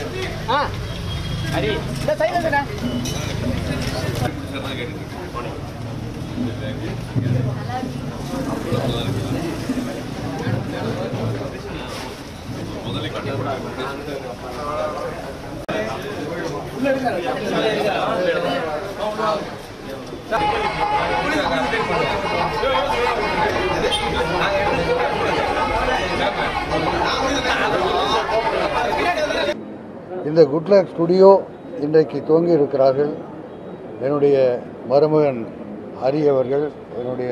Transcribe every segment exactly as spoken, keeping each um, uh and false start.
ஆ ஹரி இந்த சைடுல இருக்கடா முதல்ல கட்டி இந்த குட் லக் ஸ்டுடியோ இன்றைக்கு துவங்கி இருக்கிறார்கள். என்னுடைய மருமகன் ஹரி அவர்கள், என்னுடைய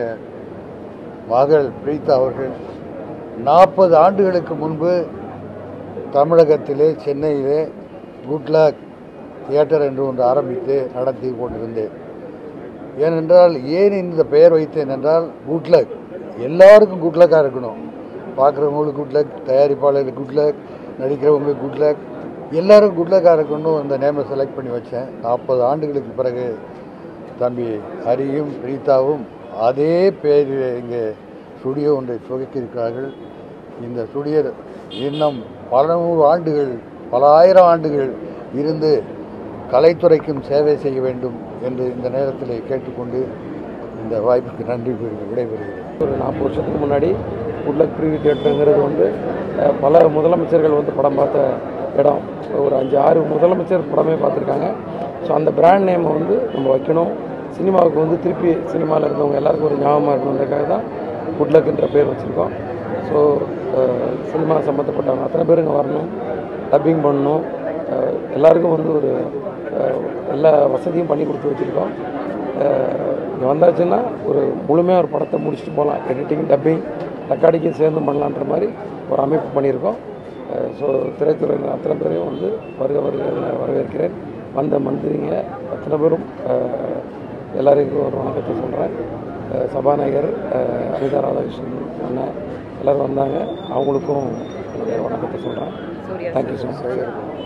மகள் பிரீதா அவர்கள் நாற்பது ஆண்டுகளுக்கு முன்பு தமிழகத்திலே சென்னையிலே குட் லக் தியேட்டர் என்று ஒன்று ஆரம்பித்து நடத்தி கொண்டிருந்தேன். ஏனென்றால் ஏன் இந்த பெயர் வைத்தேன் என்றால் குட் லக் எல்லாருக்கும் குட் லக்காக இருக்கணும். பார்க்குறவங்களுக்கு குட் லக், தயாரிப்பாளர்களுக்கு குட் லக், நடிக்கிறவங்களுக்கு குட் லக், எல்லோரும் குட் லக்காக இருக்கணும் இந்த நேமை செலக்ட் பண்ணி வச்சேன். நாற்பது ஆண்டுகளுக்கு பிறகு தம்பி ஹரியும் பிரீத்தாவும் அதே பேரில் இங்கே ஸ்டுடியோ ஒன்றை துவக்கியிருக்கிறார்கள். இந்த ஸ்டுடியோ இன்னும் பல நூறு ஆண்டுகள், பல ஆயிரம் ஆண்டுகள் இருந்து கலைத்துறைக்கும் சேவை செய்ய வேண்டும் என்று இந்த நேரத்தில் கேட்டுக்கொண்டு இந்த வாய்ப்புக்கு நன்றி விடைபெறுகிறேன். ஒரு நாற்பது வருஷத்துக்கு முன்னாடி குட் லக் ப்ரீவியூ தியேட்டருங்கிறது வந்து பல முதலமைச்சர்கள் வந்து படம் பார்த்த இடம். ஒரு அஞ்சு ஆறு முதலமைச்சர் படமே பார்த்துருக்காங்க. ஸோ அந்த பிராண்ட் நேமை வந்து நம்ம வைக்கணும். சினிமாவுக்கு வந்து திருப்பி சினிமாவில் இருந்தவங்க எல்லாருக்கும் ஒரு ஞாபகமாக இருக்கணுன்றதுக்காக தான் குட் லக்ன்ற பேர் வச்சுருக்கோம். ஸோ சினிமா சம்மந்தப்பட்டவங்க அத்தனை பேர் இங்கே வரணும், டப்பிங் பண்ணணும், எல்லாருக்கும் வந்து ஒரு எல்லா வசதியும் பண்ணி கொடுத்து வச்சுருக்கோம். இங்கே வந்தாச்சுன்னா ஒரு முழுமையாக ஒரு படத்தை முடிச்சுட்டு போகலாம். எடிட்டிங், டப்பிங், ரெக்கார்டிங்கும் சேர்ந்து பண்ணலான்ற மாதிரி ஒரு அமைப்பு பண்ணியிருக்கோம். ஸோ திரைத்துறையில் அத்தனை பேரையும் வந்து வருக வருக வரவேற்கிறேன். வந்த மந்திரிங்க அத்தனை பேரும் எல்லாருக்கும் ஒரு வணக்கத்தை சொல்கிறேன். சபாநாயகர் அனிதா ராதாகிருஷ்ணன் அண்ணன் எல்லோரும் வந்தாங்க, அவங்களுக்கும் என்னுடைய வணக்கத்தை சொல்கிறேன். Thank you so much.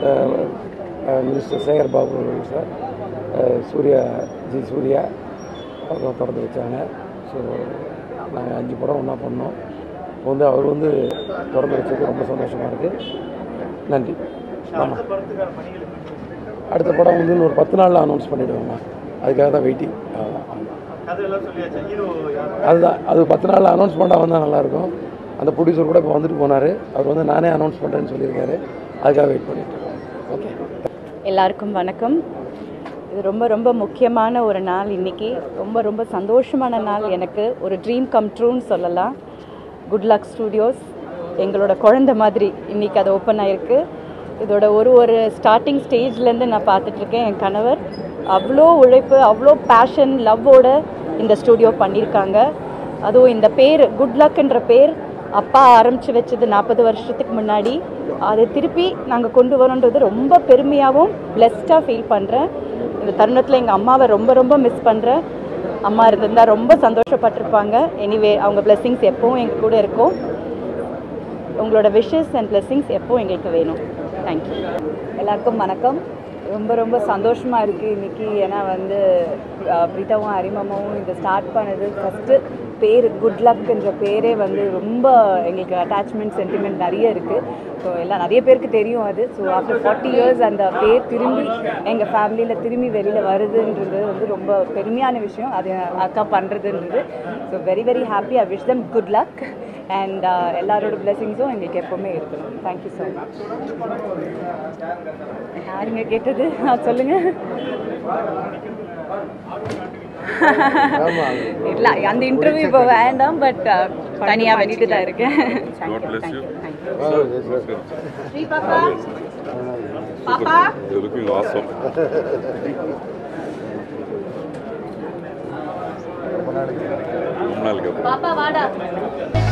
Minister Sekar Babu sir, Surya ji Surya அவங்க திறந்து வச்சாங்க. ஸோ நாங்கள் அஞ்சு படம் ஒன்றா பண்ணோம். இப்போ வந்து அவர் வந்து திறந்து வச்சது ரொம்ப சந்தோஷமாக இருக்குது. நன்றி. ஆமாம், அடுத்த படம் வந்து இன்னொரு பத்து நாளில் அனௌன்ஸ் பண்ணிவிடுவாங்க. அதுக்காக தான் வெயிட்டிங். அதுதான், அது பத்து நாளில் அனௌன்ஸ் பண்ணால் வந்தால் நல்லாயிருக்கும். அந்த ப்ரொடியூசர் கூட இப்போ வந்துட்டு போனார். அவர் வந்து நானே அனௌன்ஸ் பண்ணுறேன்னு சொல்லியிருக்காரு. அதுக்காக வெயிட் பண்ணிட்டுருக்கோம். ஓகே, எல்லாருக்கும் வணக்கம். இது ரொம்ப ரொம்ப முக்கியமான ஒரு நாள். இன்றைக்கி ரொம்ப ரொம்ப சந்தோஷமான நாள். எனக்கு ஒரு ட்ரீம் கம் ட்ரூன்னு சொல்லலாம். குட் லக் ஸ்டுடியோஸ் எங்களோட குழந்தை மாதிரி இன்றைக்கி அது ஓப்பன் ஆகிருக்கு. இதோட ஒரு ஒரு ஸ்டார்டிங் ஸ்டேஜ்லேருந்து நான் பார்த்துட்ருக்கேன். என் கணவர் அவ்வளோ உழைப்பு, அவ்வளோ பேஷன், லவ்வோட இந்த ஸ்டுடியோ பண்ணியிருக்காங்க. அதுவும் இந்த பேர் குட் லக்ன்ற பேர் அப்பா ஆரம்பித்து வச்சது நாற்பது வருஷத்துக்கு முன்னாடி. அதை திருப்பி நாங்கள் கொண்டு வரோன்றது ரொம்ப பெருமையாகவும் பிளெஸ்டாக ஃபீல் பண்ணுறேன். இந்த தருணத்தில் எங்கள் அம்மாவை ரொம்ப ரொம்ப மிஸ் பண்ணுறேன். அம்மா இருந்திருந்தால் ரொம்ப சந்தோஷப்பட்டிருப்பாங்க. எனிவே அவங்க பிளெஸ்ஸிங்ஸ் எப்போவும் எங்கள் கூட இருக்கும். உங்களோட விஷஸ் அண்ட் பிளெஸ்ஸிங்ஸ் எப்போவும் எங்களுக்கு வேணும். தேங்க்யூ. எல்லாருக்கும் வணக்கம். ரொம்ப ரொம்ப சந்தோஷமாக இருக்குது இன்றைக்கி. ஏன்னா வந்து பிரீதாவும் ஹரிமாமாவும் இதை ஸ்டார்ட் பண்ணது ஃபஸ்ட்டு பேர் குட் லக்ன்ற பேரே வந்து ரொம்ப எங்களுக்கு அட்டாச்மெண்ட், சென்டிமெண்ட் நிறைய இருக்குது. ஸோ எல்லாம் நிறைய பேருக்கு தெரியும் அது. ஸோ ஆஃப்டர் ஃபார்ட்டி இயர்ஸ் அந்த பேர் திரும்பி எங்கள் ஃபேமிலியில் திரும்பி வெளியில் வருதுன்றது வந்து ரொம்ப பெருமையான விஷயம். அது அக்கா பண்ணுறதுன்றது. So very very happy. I wish them good luck and எல்லாரோட பிளெஸிங்ஸும் எங்களுக்கு எப்போவுமே இருக்கணும். Thank you so much. யாருங்க கேட்டது? சொல்லுங்கள். இல்லை, அந்த இன்டர்வியூ இப்போ வேண்டாம். பட் தனியாக பண்ணிட்டு தான் இருக்கேன். பாப்பா வாடா.